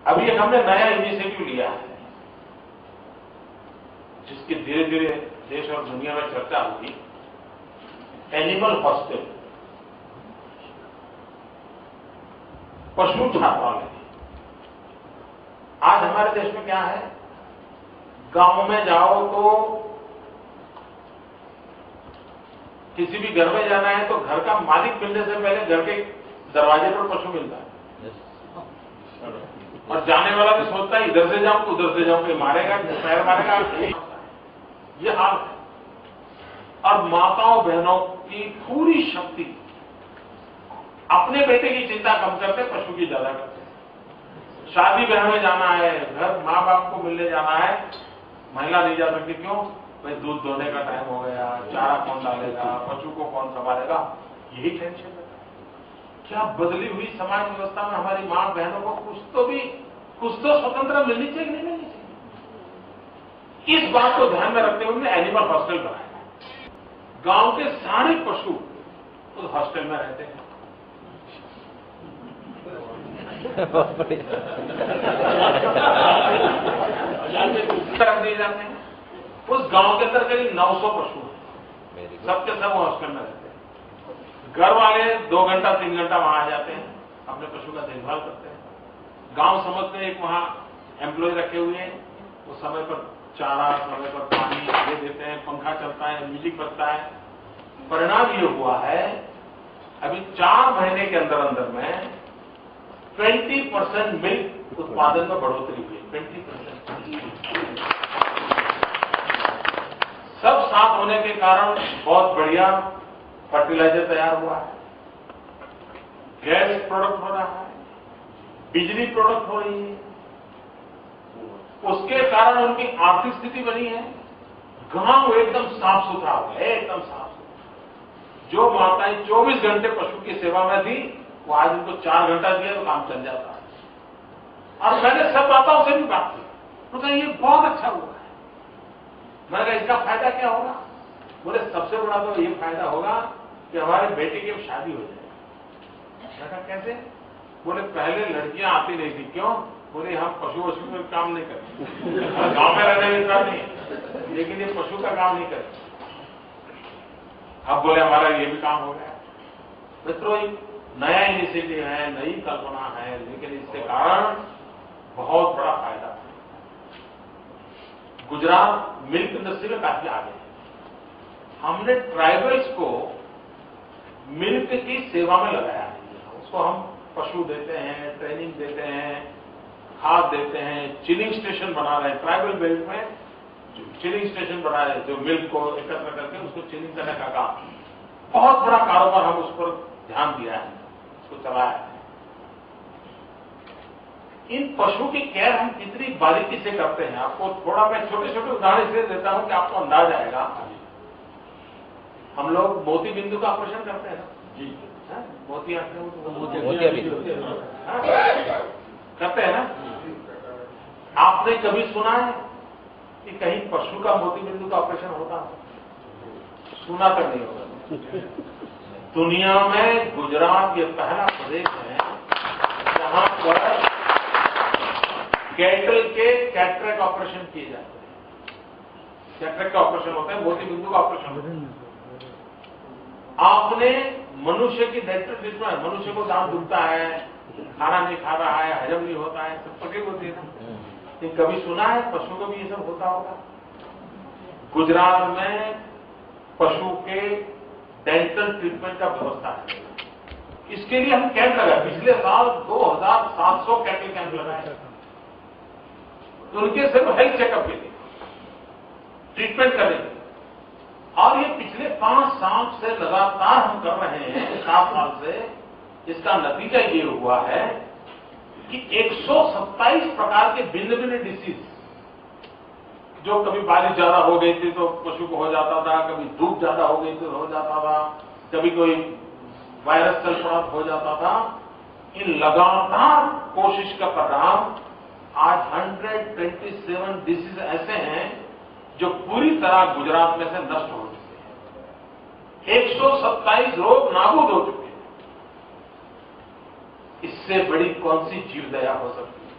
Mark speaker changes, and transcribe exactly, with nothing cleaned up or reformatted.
Speaker 1: अभी एक हमने नया इनिशिएटिव लिया है जिसकी धीरे धीरे देश और दुनिया में चर्चा होगी, एनिमल हॉस्टल, पशु छात्रालय। आज हमारे देश में क्या है, गांव में जाओ तो किसी भी घर में जाना है तो घर का मालिक मिलने से पहले घर के दरवाजे पर पशु मिलता है। और जाने वाला भी सोचता है इधर से जाऊं तो उधर से जाऊं, कोई मारेगा पैर मारेगा, ये हाल है। और माताओं बहनों की पूरी शक्ति अपने बेटे की चिंता कम करते, पशु की ज्यादा करते। शादी ब्याह में जाना है, घर माँ बाप को मिलने जाना है, महिला नहीं जा सकती। क्यों? भाई दूध दोहने का टाइम हो गया, चारा कौन डालेगा, पशु को कौन संभालेगा, यही टेंशन है। क्या बदली हुई समाज व्यवस्था में हमारी मां बहनों को कुछ तो भी कुछ तो स्वतंत्रता मिलनी चाहिए कि नहीं मिलनी चाहिए। इस बात को ध्यान में रखते हुए हमने एनिमल हॉस्टल बनाया। गांव के सारे पशु उस हॉस्टल में रहते हैं। तरफ दिए जाते हैं। उस गांव के अंदर करीब नौ सौ पशु हैं, सबके सब हॉस्टल में रहते हैं। घर वाले दो घंटा तीन घंटा वहां आ जाते हैं, अपने पशु का देखभाल करते हैं। गांव समझ में एक वहां एम्प्लॉय रखे हुए हैं, वो समय पर चारा, समय पर पानी ये देते हैं, पंखा चलता है, म्यूजिक बजता है। परिणाम ये हुआ है, अभी चार महीने के अंदर अंदर में बीस परसेंट मिल्क उत्पादन में बढ़ोतरी हुई। बीस परसेंट सब साथ होने के कारण बहुत बढ़िया फर्टिलाइजर तैयार हुआ है, गैस प्रोडक्ट हो रहा है, बिजली प्रोडक्ट हो रही है। उसके कारण उनकी आर्थिक स्थिति बनी है। गांव एकदम साफ सुथरा हो गया, एकदम साफ सुथरा। जो माताएं चौबीस घंटे पशु की सेवा में थी, वो आज उनको चार घंटा दिया तो काम चल जाता है। और मैंने सब माताओं से भी बात की, तो कहा ये बहुत अच्छा हुआ है। मैंने कहा इसका फायदा क्या होगा? बोले सबसे बड़ा तो ये फायदा होगा कि हमारे बेटे की शादी हो जाए। मैंने कहा कैसे? बोले पहले लड़कियां आती नहीं थी। क्यों? बोले हम पशु वशु में काम नहीं करते, गांव में रहने में काम नहीं, लेकिन ये पशु का काम नहीं करते। अब बोले हमारा ये भी काम हो गया। मित्रों, नया इनिशिएटिव है, नई कल्पना है, लेकिन इसके कारण बहुत बड़ा फायदा है। गुजरात मिल्क इंडस्ट्री में काफी आगे है। हमने ट्राइबल्स को मिल्क की सेवा में लगाया है। उसको हम पशु देते हैं, ट्रेनिंग देते हैं, खाद देते हैं, चिलिंग स्टेशन बना रहे हैं। ट्राइबल बेल्ट में चिलिंग स्टेशन बना रहे हैं, जो मिल्क को एकत्र करके उसको चिलिंग करने का काम, बहुत बड़ा कारोबार हम उस पर ध्यान दिया है, उसको चलाया है। इन पशु की केयर हम कितनी बारीकी से करते हैं, आपको थोड़ा मैं छोटे छोटे उदाहरण इसलिए देता हूं कि आपको अंदाज आएगा। हम लोग मोती बिंदु का ऑपरेशन करते हैं ना जी, मोती आते हैं तो करते हैं ना। आपने कभी सुना है कि कहीं पशु का मोती बिंदु का ऑपरेशन होता है? सुना तक नहीं होगा। दुनिया में गुजरात ये पहला प्रदेश है जहां पर कैटल के कैटरेक्ट ऑपरेशन किए जाते हैं। कैटरेक्ट का ऑपरेशन होता है, मोती बिंदु का ऑपरेशन होता है। आपने मनुष्य की डेंटल ट्रीटमेंट, मनुष्य को दांत दुखता है, खाना नहीं खा रहा है, हजम नहीं होता है, सब तकलीफ होती है ना। ये कभी सुना है पशु को भी ये सब होता होगा? गुजरात में पशु के डेंटल ट्रीटमेंट का व्यवस्था है। इसके लिए हम कैंप लगाए। पिछले साल दो हजार सात सौ कैटल कैंप लगाए, तो उनके सिर्फ हेल्थ चेकअप के लिए, ट्रीटमेंट करने के लिए। और ये पिछले पांच साल से लगातार हम कर रहे हैं, सात साल से। इसका नतीजा ये हुआ है कि एक सौ सत्ताईस प्रकार के भिन्न भिन्न डिसीज, जो कभी बारिश ज्यादा हो गई थी तो पशु को हो जाता था, कभी धूप ज्यादा हो गई तो हो जाता था, कभी कोई वायरस चल पड़ा हो जाता था। इन लगातार कोशिश का परिणाम आज एक सौ सत्ताईस डिसीज ऐसे हैं जो पूरी तरह गुजरात में से नष्ट हो चुके हैं। एक सौ सत्ताईस रोग नाबूद हो चुके हैं। इससे बड़ी कौन सी जीव दया हो सकती है?